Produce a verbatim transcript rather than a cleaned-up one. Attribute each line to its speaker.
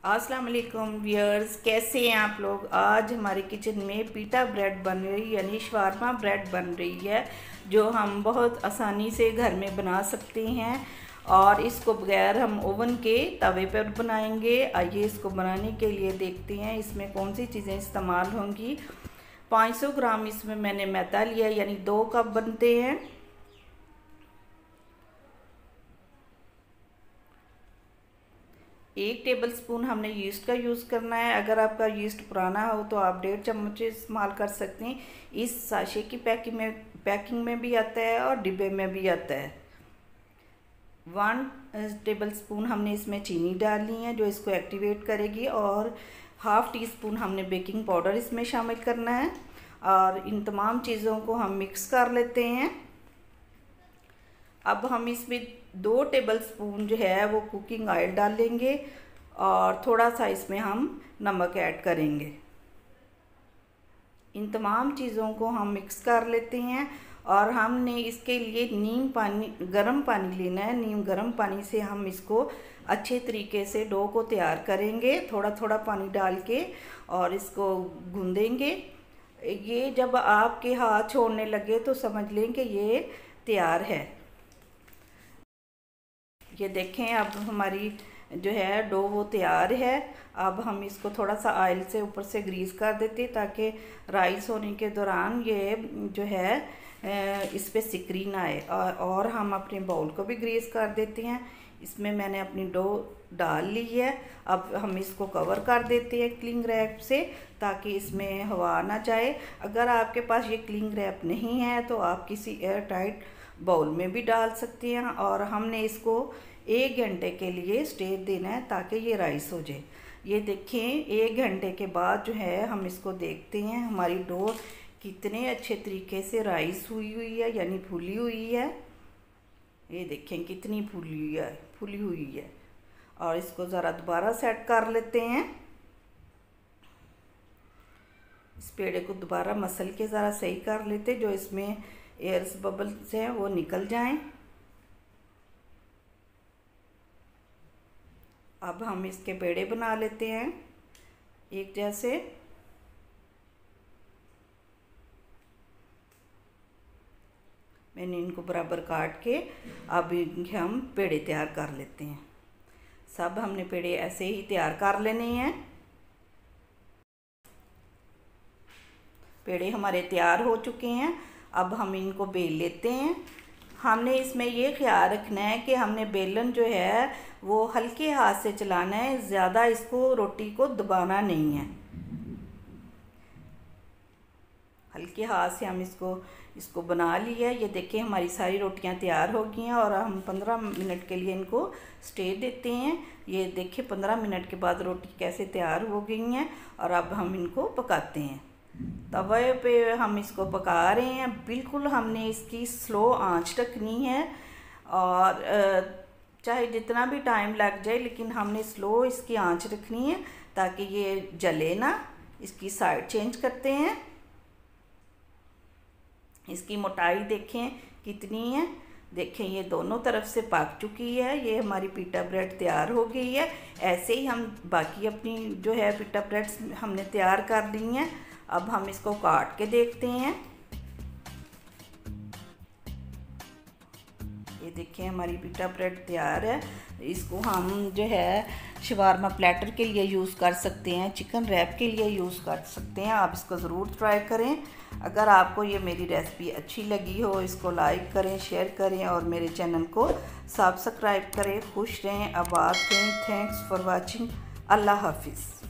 Speaker 1: अस्सलाम वालेकुम व्यूअर्स, कैसे हैं आप लोग। आज हमारे किचन में पीटा ब्रेड बन रही यानी शवारमा ब्रेड बन रही है, जो हम बहुत आसानी से घर में बना सकते हैं और इसको बगैर हम ओवन के तवे पर बनाएंगे। आइए इसको बनाने के लिए देखते हैं इसमें कौन सी चीज़ें इस्तेमाल होंगी। पाँच सौ ग्राम इसमें मैंने मैदा लिया, यानी दो कप बनते हैं। एक टेबलस्पून हमने यीस्ट का यूज़ करना है। अगर आपका यीस्ट पुराना हो तो आप डेढ़ चम्मच इस्तेमाल कर सकते हैं। इस साशे की पैकिंग में पैकिंग में भी आता है और डिब्बे में भी आता है। वन टेबलस्पून हमने इसमें चीनी डालनी है जो इसको एक्टिवेट करेगी, और हाफ़ टी स्पून हमने बेकिंग पाउडर इसमें शामिल करना है। और इन तमाम चीज़ों को हम मिक्स कर लेते हैं। अब हम इसमें दो टेबलस्पून जो है वो कुकिंग ऑयल डालेंगे और थोड़ा सा इसमें हम नमक ऐड करेंगे। इन तमाम चीज़ों को हम मिक्स कर लेते हैं और हमने इसके लिए नीम पानी गर्म पानी लेना है। नीम गर्म पानी से हम इसको अच्छे तरीके से डो को तैयार करेंगे, थोड़ा थोड़ा पानी डाल के, और इसको गूंदेंगे। ये जब आपके हाथ छोड़ने लगे तो समझ लें कि ये तैयार है। ये देखें, अब हमारी जो है डो वो तैयार है। अब हम इसको थोड़ा सा ऑयल से ऊपर से ग्रीस कर देते ताकि राइस होने के दौरान ये जो है इस पर सिकरी ना आए। और हम अपने बाउल को भी ग्रीस कर देते हैं। इसमें मैंने अपनी डो डाल ली है। अब हम इसको कवर कर देते हैं क्लिंग रैप से ताकि इसमें हवा ना जाए। अगर आपके पास ये क्लिंग रैप नहीं है तो आप किसी एयर टाइट बाउल में भी डाल सकते हैं। और हमने इसको एक घंटे के लिए स्टे देना है ताकि ये राइस हो जाए। ये देखें, एक घंटे के बाद जो है हम इसको देखते हैं हमारी डो कितने अच्छे तरीके से राइस हुई हुई है, यानी फूली हुई है। ये देखें कितनी फूली हुई है फूली हुई है और इसको ज़रा दोबारा सेट कर लेते हैं। इस पेड़े को दोबारा मसल के ज़रा सही कर लेते, जो इसमें एयर्स बबल्स हैं वो निकल जाएं। अब हम इसके पेड़े बना लेते हैं एक जैसे। मैंने इनको बराबर काट के अब इनके हम पेड़े तैयार कर लेते हैं। सब हमने पेड़े ऐसे ही तैयार कर लेने हैं। पेड़े हमारे तैयार हो चुके हैं। अब हम इनको बेल लेते हैं। हमने इसमें ये ख्याल रखना है कि हमने बेलन जो है वो हल्के हाथ से चलाना है, ज़्यादा इसको रोटी को दबाना नहीं है। हल्के हाथ से हम इसको इसको बना लिया। ये देखिए हमारी सारी रोटियां तैयार हो गई हैं और हम पंद्रह मिनट के लिए इनको स्टे देते हैं। ये देखिए पंद्रह मिनट के बाद रोटी कैसे तैयार हो गई हैं। और अब हम इनको पकाते हैं। तवे पे हम इसको पका रहे हैं। बिल्कुल हमने इसकी स्लो आंच रखनी है और चाहे जितना भी टाइम लग जाए, लेकिन हमने स्लो इसकी आंच रखनी है ताकि ये जले ना। इसकी साइड चेंज करते हैं। इसकी मोटाई देखें कितनी है। देखें ये दोनों तरफ से पक चुकी है। ये हमारी पीटा ब्रेड तैयार हो गई है। ऐसे ही हम बाकी अपनी जो है पीटा ब्रेड्स हमने तैयार कर ली हैं। अब हम इसको काट के देखते हैं। ये देखिए हमारी पीटा ब्रेड तैयार है। इसको हम जो है शवारमा प्लेटर के लिए यूज़ कर सकते हैं, चिकन रैप के लिए यूज़ कर सकते हैं। आप इसको ज़रूर ट्राई करें। अगर आपको ये मेरी रेसिपी अच्छी लगी हो, इसको लाइक करें, शेयर करें और मेरे चैनल को सब्सक्राइब करें। खुश रहें, आबाद रहें। Thanks for watching. अल्लाह हाफिज़।